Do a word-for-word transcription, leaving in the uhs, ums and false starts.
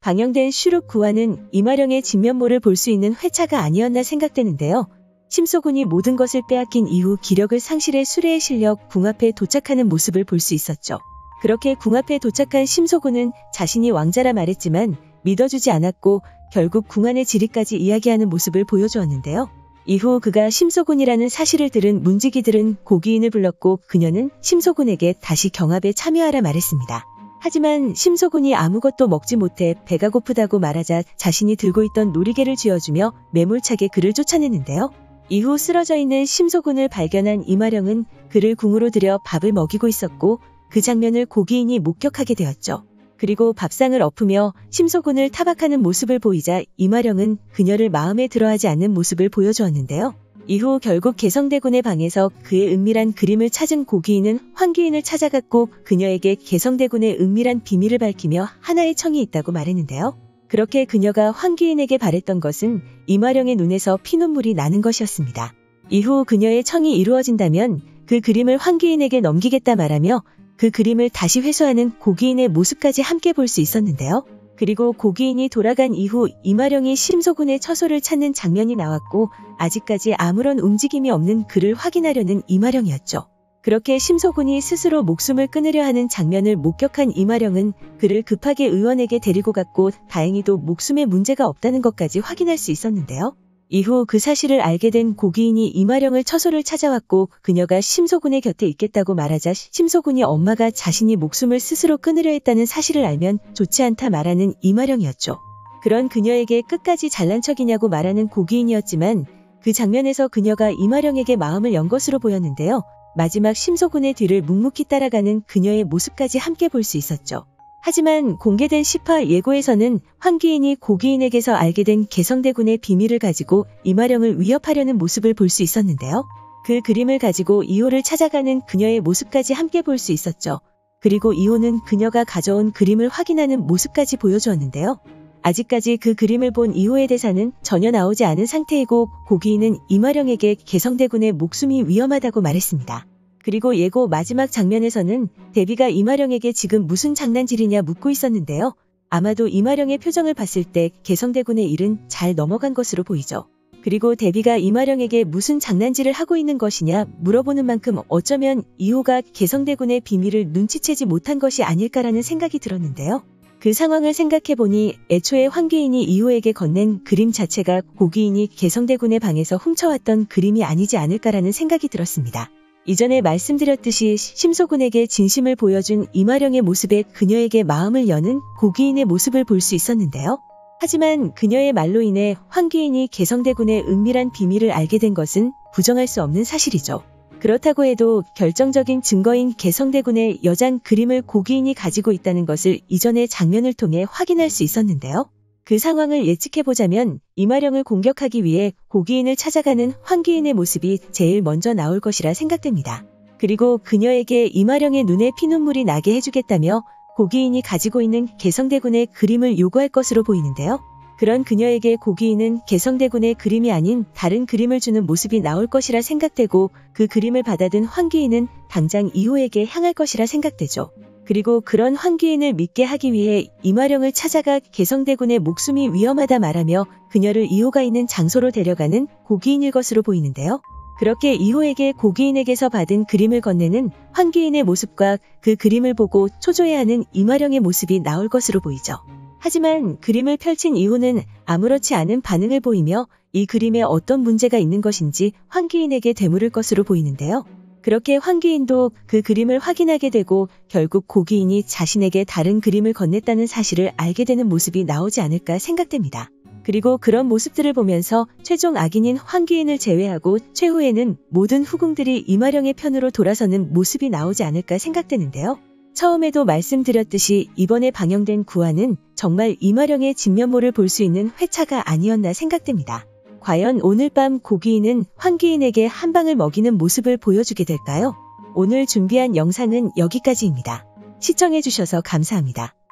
방영된 슈룩 구 화는 이마령의 진면모를 볼 수 있는 회차가 아니었나 생각되는데요. 심소군이 모든 것을 빼앗긴 이후 기력을 상실해 수레에 실려 궁 앞에 도착하는 모습을 볼 수 있었죠. 그렇게 궁 앞에 도착한 심소군은 자신이 왕자라 말했지만 믿어주지 않았고 결국 궁 안의 지리까지 이야기하는 모습을 보여주었는데요. 이후 그가 심소군이라는 사실을 들은 문지기들은 고귀인을 불렀고 그녀는 심소군에게 다시 경합에 참여하라 말했습니다. 하지만 심소군이 아무것도 먹지 못해 배가 고프다고 말하자 자신이 들고 있던 놀이개를 쥐어주며 매몰차게 그를 쫓아내는데요. 이후 쓰러져 있는 심소군을 발견한 이마령은 그를 궁으로 들여 밥을 먹이고 있었고 그 장면을 고귀인이 목격하게 되었죠. 그리고 밥상을 엎으며 심소군을 타박하는 모습을 보이자 이마령은 그녀를 마음에 들어하지 않는 모습을 보여주었는데요. 이후 결국 개성대군의 방에서 그의 은밀한 그림을 찾은 고귀인은 황귀인을 찾아갔고 그녀에게 개성대군의 은밀한 비밀을 밝히며 하나의 청이 있다고 말했는데요. 그렇게 그녀가 황귀인에게 바랬던 것은 이마령의 눈에서 피눈물이 나는 것이었습니다. 이후 그녀의 청이 이루어진다면 그 그림을 황귀인에게 넘기겠다 말하며 그 그림을 다시 회수하는 고귀인의 모습까지 함께 볼 수 있었는데요. 그리고 고귀인이 돌아간 이후 이마령이 심소군의 처소를 찾는 장면이 나왔고 아직까지 아무런 움직임이 없는 그를 확인하려는 이마령이었죠. 그렇게 심소군이 스스로 목숨을 끊으려 하는 장면을 목격한 이마령은 그를 급하게 의원에게 데리고 갔고 다행히도 목숨에 문제가 없다는 것까지 확인할 수 있었는데요. 이후 그 사실을 알게 된 고귀인이 이마령을 처소를 찾아왔고 그녀가 심소군의 곁에 있겠다고 말하자 심소군이 엄마가 자신이 목숨을 스스로 끊으려 했다는 사실을 알면 좋지 않다 말하는 이마령이었죠. 그런 그녀에게 끝까지 잘난 척이냐고 말하는 고귀인이었지만 그 장면에서 그녀가 이마령에게 마음을 연 것으로 보였는데요. 마지막 심소군의 뒤를 묵묵히 따라가는 그녀의 모습까지 함께 볼 수 있었죠. 하지만 공개된 십 화 예고에서는 황귀인이 고귀인에게서 알게 된 개성대군의 비밀을 가지고 이마령을 위협하려는 모습을 볼 수 있었는데요. 그 그림을 가지고 이호를 찾아가는 그녀의 모습까지 함께 볼 수 있었죠. 그리고 이호는 그녀가 가져온 그림을 확인하는 모습까지 보여주었는데요. 아직까지 그 그림을 본 이호의 대사는 전혀 나오지 않은 상태이고 고귀인은 이마령에게 개성대군의 목숨이 위험하다고 말했습니다. 그리고 예고 마지막 장면에서는 데비가 이마령에게 지금 무슨 장난질이냐 묻고 있었는데요. 아마도 이마령의 표정을 봤을 때 개성대군의 일은 잘 넘어간 것으로 보이죠. 그리고 데비가 이마령에게 무슨 장난질을 하고 있는 것이냐 물어보는 만큼 어쩌면 이호가 개성대군의 비밀을 눈치채지 못한 것이 아닐까라는 생각이 들었는데요. 그 상황을 생각해보니 애초에 황귀인이 이호에게 건넨 그림 자체가 고귀인이 개성대군의 방에서 훔쳐왔던 그림이 아니지 않을까라는 생각이 들었습니다. 이전에 말씀드렸듯이 심소군에게 진심을 보여준 이마령의 모습에 그녀에게 마음을 여는 고귀인의 모습을 볼 수 있었는데요. 하지만 그녀의 말로 인해 황귀인이 개성대군의 은밀한 비밀을 알게 된 것은 부정할 수 없는 사실이죠. 그렇다고 해도 결정적인 증거인 개성대군의 여장 그림을 고귀인이 가지고 있다는 것을 이전의 장면을 통해 확인할 수 있었는데요. 그 상황을 예측해보자면 이마령을 공격하기 위해 고귀인을 찾아가는 황귀인의 모습이 제일 먼저 나올 것이라 생각됩니다. 그리고 그녀에게 이마령의 눈에 피눈물이 나게 해주겠다며 고귀인이 가지고 있는 개성대군의 그림을 요구할 것으로 보이는데요. 그런 그녀에게 고귀인은 개성대군의 그림이 아닌 다른 그림을 주는 모습이 나올 것이라 생각되고 그 그림을 받아든 황귀인은 당장 이호에게 향할 것이라 생각되죠. 그리고 그런 황귀인을 믿게 하기 위해 이마령을 찾아가 개성대군의 목숨이 위험하다 말하며 그녀를 이호가 있는 장소로 데려가는 고귀인일 것으로 보이는데요. 그렇게 이호에게 고귀인에게서 받은 그림을 건네는 황귀인의 모습과 그 그림을 보고 초조해하는 이마령의 모습이 나올 것으로 보이죠. 하지만 그림을 펼친 이호는 아무렇지 않은 반응을 보이며 이 그림에 어떤 문제가 있는 것인지 황귀인에게 되물을 것으로 보이는데요. 그렇게 황귀인도 그 그림을 확인하게 되고 결국 고귀인이 자신에게 다른 그림을 건넸다는 사실을 알게 되는 모습이 나오지 않을까 생각됩니다. 그리고 그런 모습들을 보면서 최종 악인인 황귀인을 제외하고 최후에는 모든 후궁들이 이마령의 편으로 돌아서는 모습이 나오지 않을까 생각되는데요. 처음에도 말씀드렸듯이 이번에 방영된 구 화는 정말 이마령의 진면모를 볼 수 있는 회차가 아니었나 생각됩니다. 과연 오늘 밤 고귀인은 황귀인에게 한 방을 먹이는 모습을 보여주게 될까요? 오늘 준비한 영상은 여기까지입니다. 시청해주셔서 감사합니다.